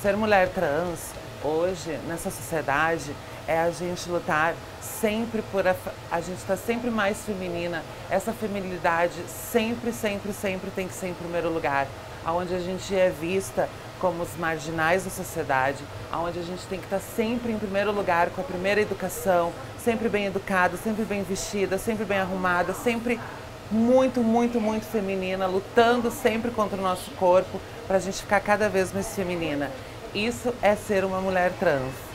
ser mulher trans hoje, nessa sociedade, é a gente lutar sempre por a gente estar sempre mais feminina. Essa feminilidade sempre, sempre, sempre tem que ser em primeiro lugar. Onde a gente é vista como os marginais da sociedade, onde a gente tem que estar sempre em primeiro lugar, com a primeira educação, sempre bem educada, sempre bem vestida, sempre bem arrumada, sempre muito, muito, muito feminina, lutando sempre contra o nosso corpo para a gente ficar cada vez mais feminina. Isso é ser uma mulher trans.